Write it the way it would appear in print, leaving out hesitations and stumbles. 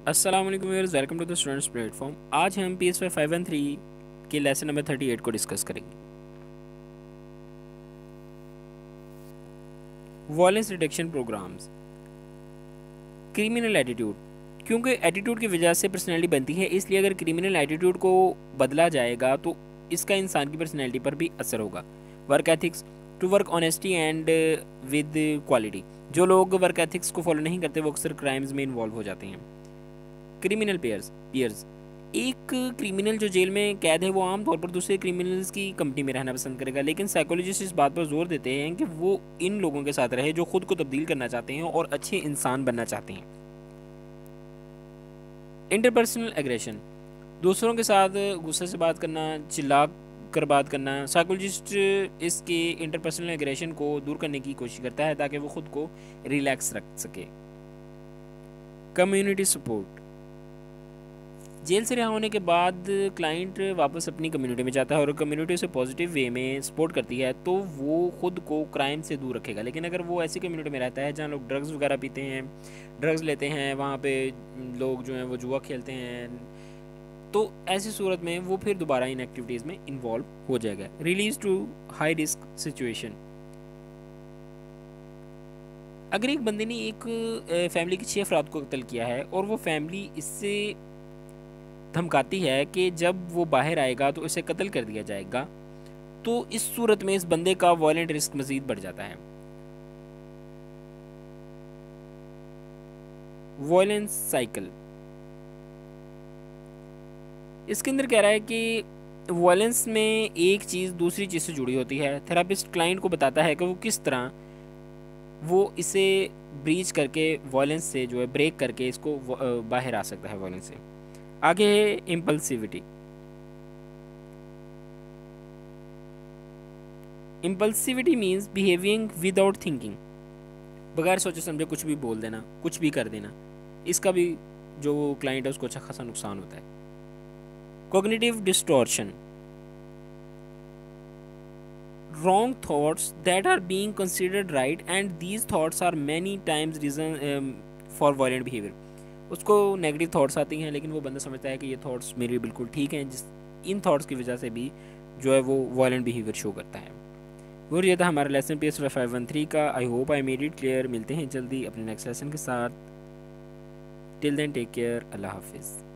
अस्सलाम वालेकुम viewers, welcome to the students platform. आज हम PS 513 के लेसन नंबर 38 को डिस्कस करेंगे। Violence reduction programs. Criminal attitude, क्योंकि एटीट्यूड की वजह से पर्सनैलिटी बनती है, इसलिए अगर क्रिमिनल एटीट्यूड को बदला जाएगा तो इसका इंसान की पर्सनैलिटी पर भी असर होगा। Work ethics, to work honesty and with quality. जो लोग वर्क एथिक्स को फॉलो नहीं करते वो अक्सर क्राइम्स में इन्वॉल्व हो जाते हैं। क्रिमिनल पेयर्स, एक क्रिमिनल जो जेल में कैद है वो आमतौर पर दूसरे क्रिमिनल्स की कंपनी में रहना पसंद करेगा, लेकिन साइकोलॉजिस्ट इस बात पर जोर देते हैं कि वो इन लोगों के साथ रहे जो खुद को तब्दील करना चाहते हैं और अच्छे इंसान बनना चाहते हैं। इंटरपर्सनल एग्रेशन, दूसरों के साथ गुस्से से बात करना, चिल्ला कर बात करना। साइकोलॉजिस्ट इसके इंटरपर्सनल एग्रेशन को दूर करने की कोशिश करता है ताकि वो खुद को रिलैक्स रख सके। कम्युनिटी सपोर्ट, जेल से रिहा होने के बाद क्लाइंट वापस अपनी कम्युनिटी में जाता है और कम्युनिटी उसे पॉजिटिव वे में सपोर्ट करती है तो वो खुद को क्राइम से दूर रखेगा। लेकिन अगर वो ऐसी कम्युनिटी में रहता है जहाँ लोग ड्रग्स वगैरह पीते हैं, ड्रग्स लेते हैं, वहाँ पे लोग जो हैं वो जुआ खेलते हैं, तो ऐसी सूरत में वो फिर दोबारा इन एक्टिविटीज़ में इन्वॉल्व हो जाएगा। Release to high risk situation, अगर एक बंदे ने एक फैमिली के 6 अफराद को कत्ल किया है और वो फैमिली इससे धमकाती है कि जब वो बाहर आएगा तो इसे कत्ल कर दिया जाएगा, तो इस सूरत में इस बंदे का वायलेंट रिस्क मजीद बढ़ जाता है। वायलेंस साइकिल, इसके अंदर कह रहा है कि वायलेंस में एक चीज़ दूसरी चीज़ से जुड़ी होती है। थेरापिस्ट क्लाइंट को बताता है कि वो किस तरह वो इसे ब्रीच करके वायलेंस से जो है ब्रेक करके इसको बाहर आ सकता है वायलेंस से। आगे है impulsivity. Impulsivity means behaving without thinking, बगैर सोचे समझे कुछ भी बोल देना, कुछ भी कर देना। इसका भी जो क्लाइंट है उसको अच्छा खासा नुकसान होता है। Cognitive distortion, wrong thoughts that are being considered right and these thoughts are many times reason for violent behavior। उसको नेगेटिव थॉट्स आती हैं लेकिन वो बंदा समझता है कि ये थॉट्स मेरे बिल्कुल ठीक हैं, जिस इन थॉट्स की वजह से भी जो है वो वायलेंट बिहेवियर शो करता है। और ये था हमारा लेसन PS 513 का। I hope I made it clear. मिलते हैं जल्दी अपने नेक्स्ट लेसन के साथ। टिल देन टेक केयर, अल्लाह हाफिज़।